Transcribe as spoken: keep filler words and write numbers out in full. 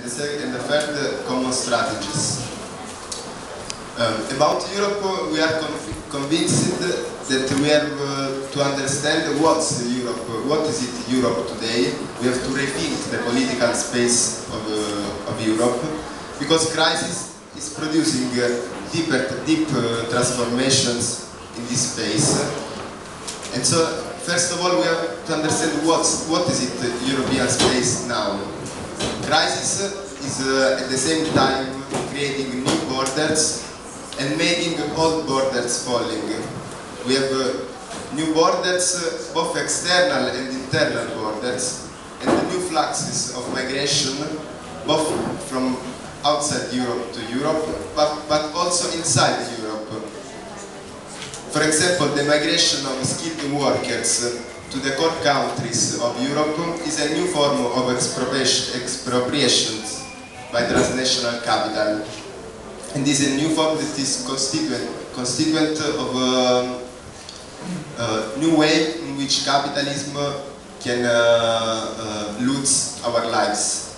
and the, second, and the third, uh, common strategies. Um, about Europe, uh, we are conv convinced that we have uh, to understand what's Europe, uh, what is it Europe today. We have to rethink the political space of, uh, of Europe, because crisis is producing uh, deeper, deep uh, transformations in this space. And so, first of all, we have to understand what's, what is it, the European space now. Crisis is uh, at the same time creating new borders and making old borders falling. We have uh, new borders, uh, both external and internal borders, and the new fluxes of migration, both from outside Europe to Europe, but, but also inside Europe. For example, the migration of skilled workers to the core countries of Europe is a new form of expropriation by transnational capital. And this is a new form that is constituent, constituent of a, a new way in which capitalism can uh, uh, loot our lives.